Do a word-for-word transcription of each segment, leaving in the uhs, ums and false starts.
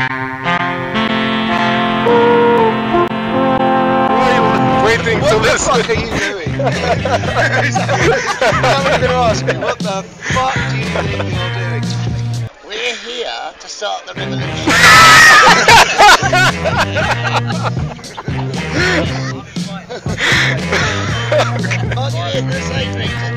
Waiting what to the listen. fuck are you doing? I'm going to ask you, what the fuck do you think you're doing? We're here to start the revolution. Aren't you here for the same reason?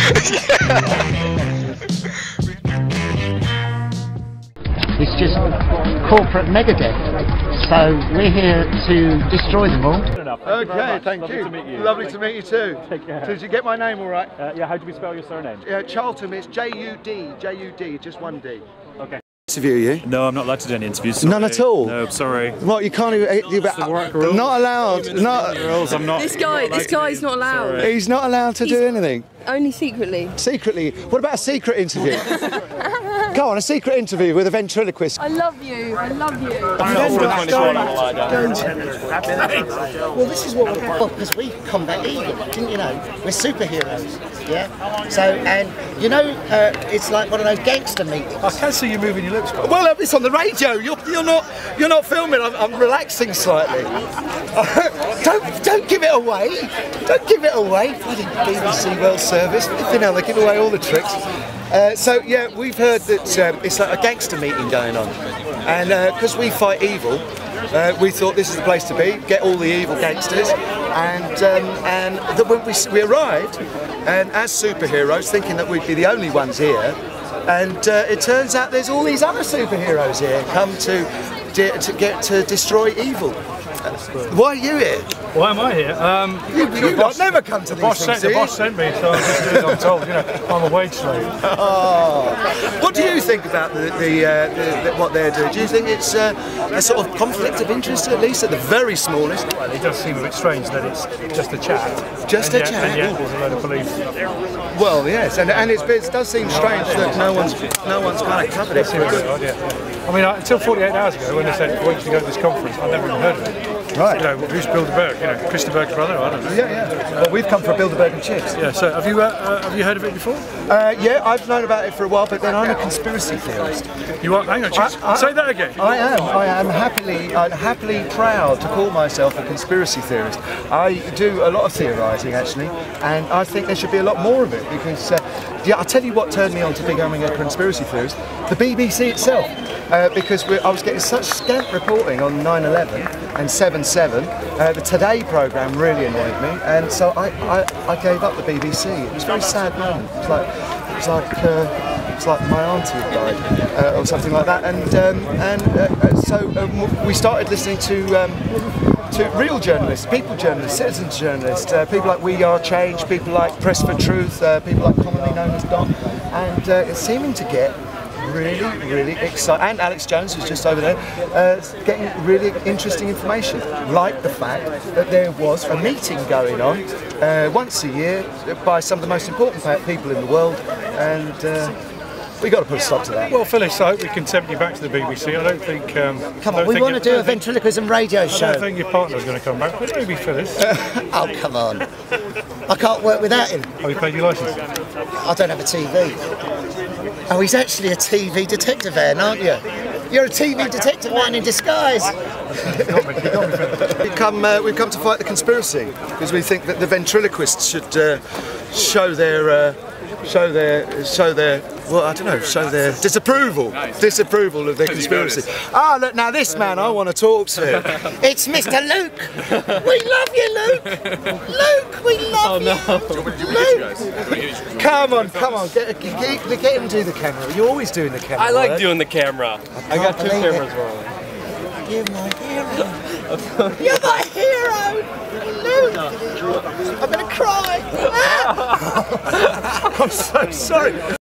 It's just corporate megadeth. So we're here to destroy them all. Okay, thank you. Lovely to meet you. Lovely Thank to meet you too. Take care. Did you get my name all right? Uh, yeah, how do we spell your surname? Uh, Charlton, it's J U D, J U D, just one D. Okay. Interview you? No, I'm not allowed to do any interviews. None at all? No, sorry. What, you can't even... You, the work rules. not allowed, not... Rules, I'm not. This guy, this guy's not allowed. Sorry. He's not allowed to He's- do anything? Only secretly. Secretly? What about a secret interview? Go on, a secret interview with a ventriloquist. I love you. I love you. Well, this is what we're well, because we combat evil, didn't you know? We're superheroes, yeah? So, and you know, uh, it's like one of those gangster meetings. I can see you moving your lips. Well, it's on the radio. You're, you're not you're not filming. I'm, I'm relaxing slightly. don't don't give it away. Don't give it away. Bloody B B C World Service. You know, they give away all the tricks. Uh, so yeah, we've heard that um, it's like a gangster meeting going on, and because uh, we fight evil, uh, we thought this is the place to be. Get all the evil gangsters, and um, and the, when we we arrived, and as superheroes, thinking that we'd be the only ones here. And uh, it turns out there's all these other superheroes here come to de to get to destroy evil. Uh, why are you here? Why am I here? Um, You, you lot never come to the these boss, things, sent, the do you? boss sent me, so I'm just doing as I'm told. You know, I'm a wage slave. Oh. What do you think about the, the, uh, the, the what they're doing? Do you think it's uh, a sort of conflict of interest, at least at the very smallest? Well, it does seem a bit strange that it's just a chat. Just and a yet, chat? And yet there's a load of police. Well, yes, and and it's, it does seem strange that no one's no one's kind of covered it. Seems a bit odd, yeah, yeah. I mean, I, until forty-eight hours ago, when they said we to go to this conference, I'd never even heard of it. Right. You know, who's Bilderberg? You know, Christa Berg's brother? I don't know. Yeah, yeah. Well, we've come for Bilderberg and chips. Yeah. So, have you uh, uh, have you heard of it before? Uh, yeah, I've known about it for a while, but then I'm a conspiracy theorist. You are. Hang on, just I- I- say that again. I am. I am happily, I'm happily proud to call myself a conspiracy theorist. I do a lot of theorising actually, and I think there should be a lot more of it because, uh, yeah, I'll tell you what turned me on to becoming a conspiracy theorist: the B B C itself. Uh, because we're, I was getting such scant reporting on nine eleven and seven seven. Uh, the Today programme really annoyed me, and so I, I, I gave up the B B C. It was a very sad moment. It was like, it was like, uh, it was like my auntie had died, uh, or something like that. And um, and uh, so um, we started listening to. Um, to real journalists, people journalists, citizens journalists, uh, people like We Are Change, people like Press for Truth, uh, people like commonly known as Don, and uh, it's seeming to get really, really exciting, and Alex Jones, who's just over there, uh, getting really interesting information, like the fact that there was a meeting going on uh, once a year by some of the most important people in the world, and uh, we got to put a stop to that. Well, Phyllis, I hope we can tempt you back to the B B C. I don't think. Um, Come I on, don't we think want to it- do I a don't think- ventriloquism radio I show. don't think your partner's going to come back, but maybe Phyllis. Oh, come on. I can't work without him. Have you paid your licence? I don't have a T V. Oh, he's actually a T V detective man, aren't you? You're a T V detective man in disguise. We've come, uh, we've come to fight the conspiracy because we think that the ventriloquists should uh, show their, uh, show their, show their, well, I don't know, show their disapproval, disapproval of their conspiracy. Ah, look, now this man I want to talk to. It's Mister Luke. We love you, Luke. Luke, we love you. Luke. Come on, come on, get, get, get, get him to do the camera. You're always doing the camera. I like work. doing the camera. I got two believe cameras it. rolling. You're my hero. You're my hero. Luke. I'm gonna cry. I'm so sorry.